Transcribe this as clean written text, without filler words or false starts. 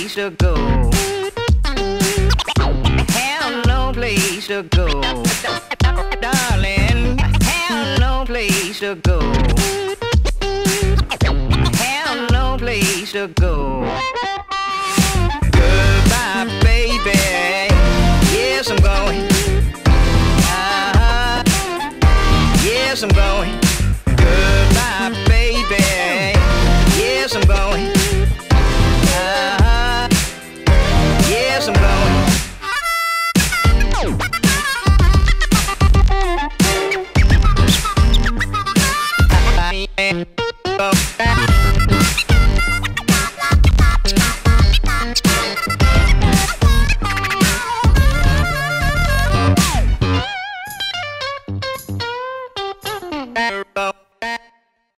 place to go. Have no place to go. Darling, have no place to go. Have no place to go. Goodbye, baby. Yes, I'm going. Yes, I'm going. Good.